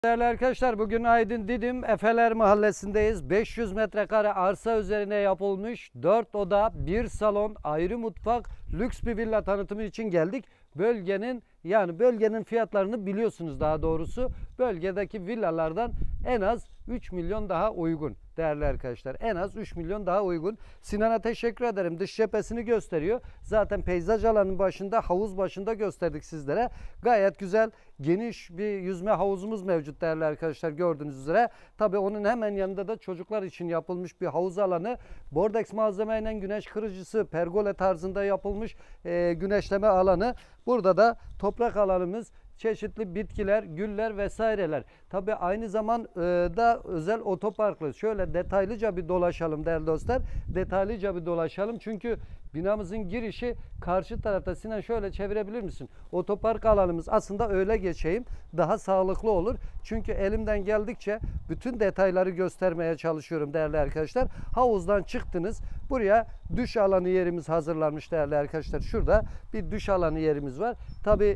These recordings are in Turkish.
Değerli arkadaşlar, bugün Aydın Didim Efeler Mahallesi'ndeyiz. 500 metrekare arsa üzerine yapılmış 4 oda, 1 salon, ayrı mutfak, lüks bir villa tanıtımı için geldik. Bölgenin fiyatlarını biliyorsunuz daha doğrusu. Bölgedeki villalardan en az 3 milyon daha uygun değerli arkadaşlar. En az 3 milyon daha uygun. Sinan'a teşekkür ederim. Dış cephesini gösteriyor. Zaten peyzaj alanının başında, havuz başında gösterdik sizlere. Gayet güzel, geniş bir yüzme havuzumuz mevcut değerli arkadaşlar, gördüğünüz üzere. Tabii onun hemen yanında da çocuklar için yapılmış bir havuz alanı. Bordex malzemeyle güneş kırıcısı, pergole tarzında yapılmış güneşleme alanı. Burada da toprak alanımız, çeşitli bitkiler, güller vesaireler. Tabii aynı zamanda özel otoparklı. Şöyle detaylıca bir dolaşalım değerli dostlar. Detaylıca bir dolaşalım. Çünkü binamızın girişi karşı tarafta. Sinan şöyle çevirebilir misin? Otopark alanımız, aslında öyle geçeyim, daha sağlıklı olur. Çünkü elimden geldikçe bütün detayları göstermeye çalışıyorum değerli arkadaşlar. Havuzdan çıktınız. Buraya duş alanı yerimiz hazırlanmış değerli arkadaşlar. Şurada bir duş alanı yerimiz var. Tabii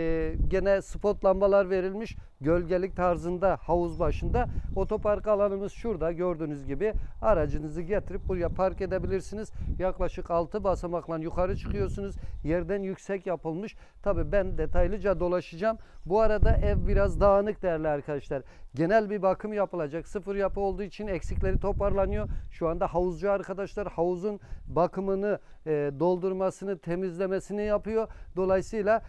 gene spot lambalar verilmiş. Gölgelik tarzında havuz başında. Otopark alanımız şurada gördüğünüz gibi. Aracınızı getirip buraya park edebilirsiniz. Yaklaşık 6 basamakla yukarı çıkıyorsunuz. Yerden yüksek yapılmış. Tabii ben detaylıca dolaşacağım. Bu arada ev biraz dağınık değerli arkadaşlar. Genel bir bakım yapılacak. Sıfır yapı olduğu için eksikleri toparlanıyor. Şu anda havuzcu arkadaşlar havuzun bakımını, doldurmasını, temizlemesini yapıyor. Dolayısıyla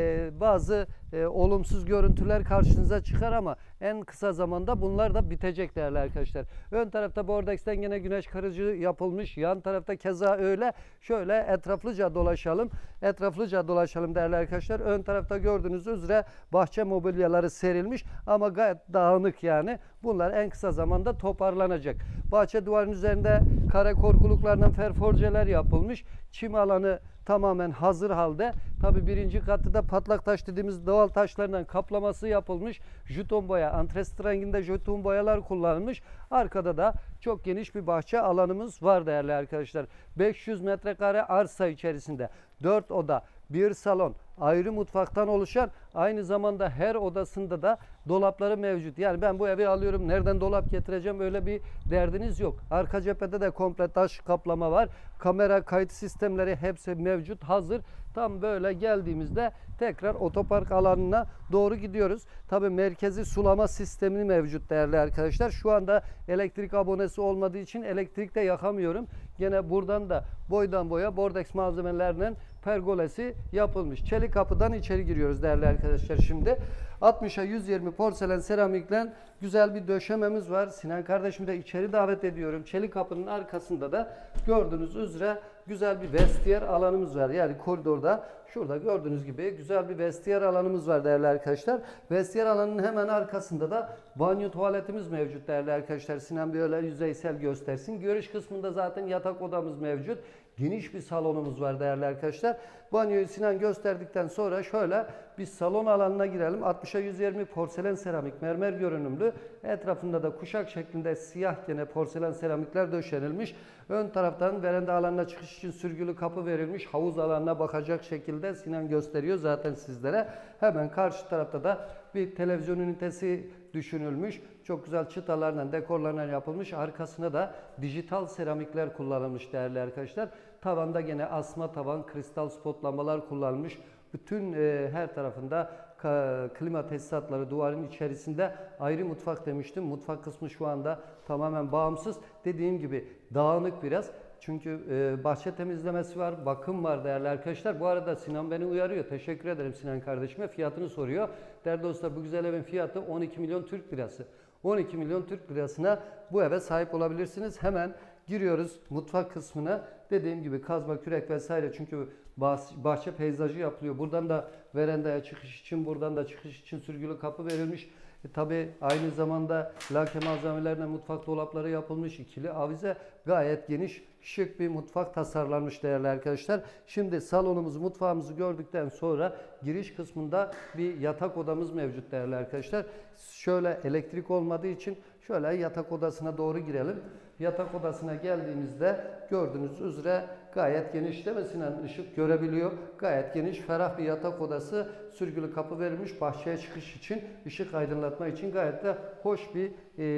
bazı olumsuz görüntüler karşınıza çıkar ama en kısa zamanda bunlar da bitecek değerli arkadaşlar. Ön tarafta Bordex'ten yine güneş kırıcı yapılmış. Yan tarafta keza öyle. Şöyle etraflıca dolaşalım. Etraflıca dolaşalım değerli arkadaşlar. Ön tarafta gördüğünüz üzere bahçe mobilyaları serilmiş ama gayet dağınık yani. Bunlar en kısa zamanda toparlanacak. Bahçe duvarının üzerinde kare korkuluklardan ferforjeler yapılmış. Çim alanı tamamen hazır halde. Tabi birinci katı da patlak taş dediğimiz doğal taşlarından kaplaması yapılmış. Juton boya, antres renginde juton boyalar kullanılmış. Arkada da çok geniş bir bahçe alanımız var değerli arkadaşlar. 500 metrekare arsa içerisinde 4 oda, 1 salon, ayrı mutfaktan oluşan, aynı zamanda her odasında da dolapları mevcut. Yani ben bu evi alıyorum, nereden dolap getireceğim, öyle bir derdiniz yok. Arka cephede de komple taş kaplama var. Kamera kayıt sistemleri hepsi mevcut, hazır. Tam böyle geldiğimizde tekrar otopark alanına doğru gidiyoruz. Tabii merkezi sulama sistemini mevcut değerli arkadaşlar. Şu anda elektrik abonesi olmadığı için elektrikte yakamıyorum. Gene buradan da boydan boya Bordex malzemelerinin pergolesi yapılmış. Çelik kapıdan içeri giriyoruz değerli arkadaşlar şimdi. 60'a 120 porselen seramikle güzel bir döşememiz var. Sinan kardeşimi de içeri davet ediyorum. Çelik kapının arkasında da gördüğünüz üzere güzel bir vestiyer alanımız var. Yani koridorda şurada gördüğünüz gibi güzel bir vestiyer alanımız var değerli arkadaşlar. Vestiyer alanının hemen arkasında da banyo tuvaletimiz mevcut değerli arkadaşlar. Sinan böyle yüzeysel göstersin. Görüş kısmında zaten yatak odamız mevcut. Geniş bir salonumuz var değerli arkadaşlar. Banyoyu Sinan gösterdikten sonra şöyle bir salon alanına girelim. 60'a 120 porselen seramik mermer görünümlü. Etrafında da kuşak şeklinde siyah gene porselen seramikler döşenilmiş. Ön taraftan veranda alanına çıkış için sürgülü kapı verilmiş. Havuz alanına bakacak şekilde Sinan gösteriyor zaten sizlere. Hemen karşı tarafta da bir televizyon ünitesi düşünülmüş. Çok güzel çıtalarla, dekorlarla yapılmış. Arkasına da dijital seramikler kullanılmış değerli arkadaşlar. Tavanda gene asma tavan, kristal spot lambalar kullanılmış. Bütün her tarafında klima tesisatları duvarın içerisinde. Ayrı mutfak demiştim. Mutfak kısmı şu anda tamamen bağımsız. Dediğim gibi dağınık biraz. Çünkü bahçe temizlemesi var, bakım var değerli arkadaşlar. Bu arada Sinan beni uyarıyor. Teşekkür ederim Sinan kardeşime. Fiyatını soruyor. Değerli dostlar, bu güzel evin fiyatı 12 milyon Türk lirası. 12 milyon Türk lirasına bu eve sahip olabilirsiniz. Hemen giriyoruz mutfak kısmına. Dediğim gibi kazma, kürek vesaire, çünkü bahçe peyzajı yapılıyor. Buradan da verandaya çıkış için, buradan da çıkış için sürgülü kapı verilmiş. Tabi aynı zamanda lake malzemelerine mutfak dolapları yapılmış, ikili avize, gayet geniş, şık bir mutfak tasarlanmış değerli arkadaşlar. Şimdi salonumuzu, mutfağımızı gördükten sonra giriş kısmında bir yatak odamız mevcut değerli arkadaşlar. Şöyle elektrik olmadığı için şöyle yatak odasına doğru girelim. Yatak odasına geldiğimizde gördüğünüz üzere gayet geniş, değil mi Sinan? Işık görebiliyor. Gayet geniş, ferah bir yatak odası. Sürgülü kapı verilmiş bahçeye çıkış için, ışık aydınlatma için gayet de hoş bir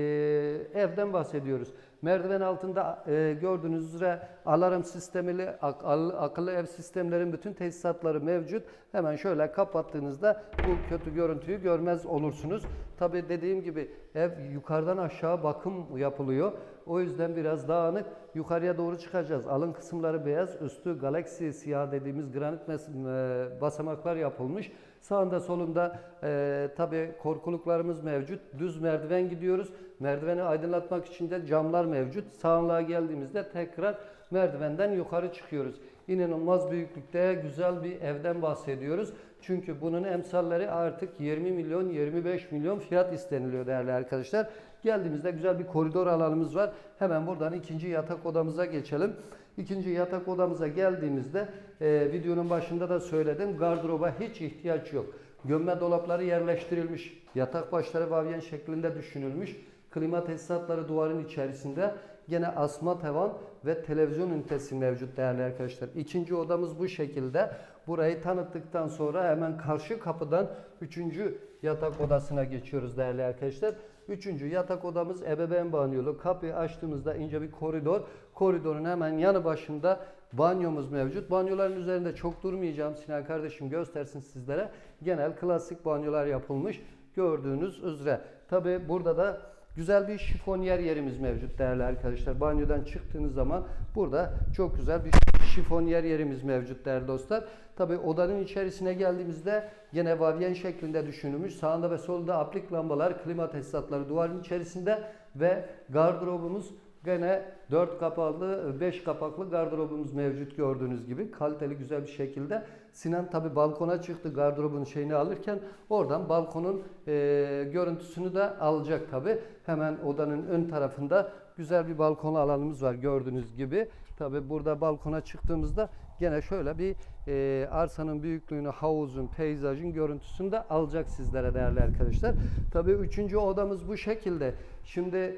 evden bahsediyoruz. Merdiven altında gördüğünüz üzere alarm sistemiyle akıllı ev sistemlerin bütün tesisatları mevcut. Hemen şöyle kapattığınızda bu kötü görüntüyü görmez olursunuz. Tabii dediğim gibi ev yukarıdan aşağı bakım yapılıyor. O yüzden biraz dağınık. Yukarıya doğru çıkacağız. Alın kısımları beyaz, üstü galaksi siyah dediğimiz granit basamaklar yapılmış. Sağında solunda tabii korkuluklarımız mevcut. Düz merdiven gidiyoruz. Merdiveni aydınlatmak için de camlar mevcut. Sağlığa geldiğimizde tekrar merdivenden yukarı çıkıyoruz. İnanılmaz büyüklükte güzel bir evden bahsediyoruz. Çünkü bunun emsalleri artık 20 milyon, 25 milyon fiyat isteniliyor değerli arkadaşlar. Geldiğimizde güzel bir koridor alanımız var. Hemen buradan ikinci yatak odamıza geçelim. İkinci yatak odamıza geldiğimizde videonun başında da söyledim. Gardıroba hiç ihtiyaç yok. Gömme dolapları yerleştirilmiş. Yatak başları vavyen şeklinde düşünülmüş. Klima tesisatları duvarın içerisinde. Gene asma tavan ve televizyon ünitesi mevcut değerli arkadaşlar. İkinci odamız bu şekilde. Burayı tanıttıktan sonra hemen karşı kapıdan 3. yatak odasına geçiyoruz değerli arkadaşlar. 3. yatak odamız ebeveyn banyolu. Kapıyı açtığımızda ince bir koridor. Koridorun hemen yanı başında banyomuz mevcut. Banyoların üzerinde çok durmayacağım. Sinan kardeşim göstersin sizlere. Genel klasik banyolar yapılmış. Gördüğünüz üzere. Tabi burada da güzel bir şifonyer yerimiz mevcut değerli arkadaşlar. Banyodan çıktığınız zaman burada çok güzel bir şifonyer yerimiz mevcut değerli dostlar. Tabi odanın içerisine geldiğimizde gene vavyen şeklinde düşünülmüş. Sağında ve solunda aplik lambalar, klima tesisatları duvarın içerisinde ve gardırobumuz gene 4 kapaklı, 5 kapaklı gardırobumuz mevcut gördüğünüz gibi. Kaliteli güzel bir şekilde. Sinan tabi balkona çıktı gardırobun şeyini alırken. Oradan balkonun görüntüsünü de alacak tabi. Hemen odanın ön tarafında güzel bir balkon alanımız var gördüğünüz gibi. Tabi burada balkona çıktığımızda gene şöyle bir arsanın büyüklüğünü, havuzun, peyzajın görüntüsünü de alacak sizlere değerli arkadaşlar. Tabi 3. odamız bu şekilde. Şimdi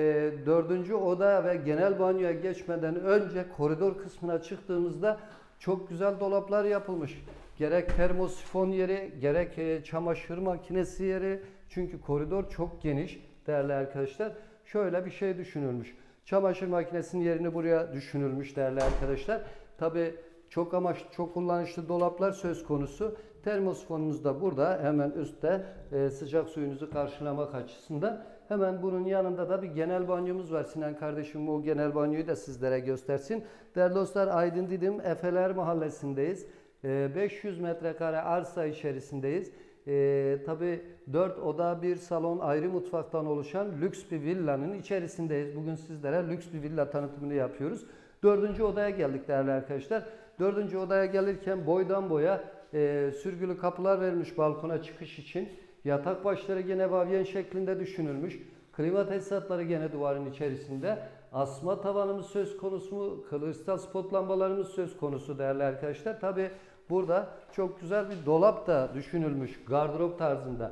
4. oda ve genel banyoya geçmeden önce koridor kısmına çıktığımızda çok güzel dolaplar yapılmış. Gerek termosifon yeri, gerek çamaşır makinesi yeri. Çünkü koridor çok geniş değerli arkadaşlar. Şöyle bir şey düşünülmüş. Çamaşır makinesinin yerini buraya düşünülmüş değerli arkadaşlar. Tabi çok amaçlı, çok kullanışlı dolaplar söz konusu. Termosifonumuz da burada hemen üstte sıcak suyunuzu karşılamak açısından. Hemen bunun yanında da bir genel banyomuz var. Sinan kardeşim o genel banyoyu da sizlere göstersin. Değerli dostlar Aydın Didim Efeler Mahallesi'ndeyiz. 500 metrekare arsa içerisindeyiz. Tabii 4 oda, 1 salon, ayrı mutfaktan oluşan lüks bir villanın içerisindeyiz. Bugün sizlere lüks bir villa tanıtımını yapıyoruz. 4. odaya geldik değerli arkadaşlar. 4. odaya gelirken boydan boya sürgülü kapılar verilmiş balkona çıkış için. Yatak başları gene vavyen şeklinde düşünülmüş. Klima tesisatları gene duvarın içerisinde. Asma tavanımız söz konusu, kristal spot lambalarımız söz konusu değerli arkadaşlar. Tabi burada çok güzel bir dolap da düşünülmüş gardırop tarzında.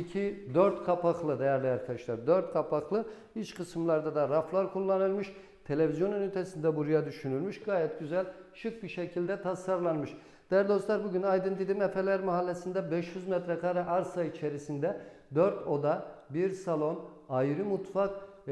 4 kapaklı değerli arkadaşlar. 4 kapaklı. İç kısımlarda da raflar kullanılmış. Televizyon ünitesinde buraya düşünülmüş. Gayet güzel, şık bir şekilde tasarlanmış. Değerli dostlar bugün Aydın Didim Efeler Mahallesi'nde 500 metrekare arsa içerisinde 4 oda, 1 salon, ayrı mutfak,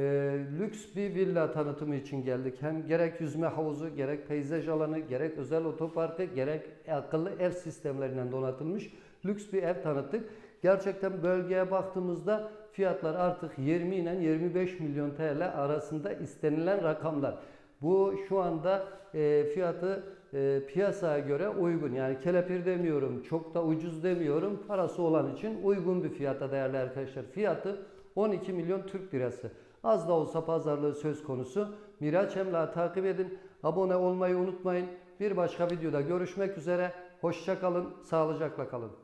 lüks bir villa tanıtımı için geldik. Hem gerek yüzme havuzu, gerek peyzaj alanı, gerek özel otoparkı, gerek akıllı ev sistemlerinden donatılmış lüks bir ev tanıttık. Gerçekten bölgeye baktığımızda fiyatlar artık 20 ile 25 milyon TL arasında istenilen rakamlar. Bu şu anda fiyatı piyasaya göre uygun. Yani kelepir demiyorum, çok da ucuz demiyorum. Parası olan için uygun bir fiyata değerli arkadaşlar. Fiyatı 12 milyon Türk lirası. Az da olsa pazarlığı söz konusu. Miraç Emlak'ı takip edin. Abone olmayı unutmayın. Bir başka videoda görüşmek üzere. Hoşça kalın, sağlıcakla kalın.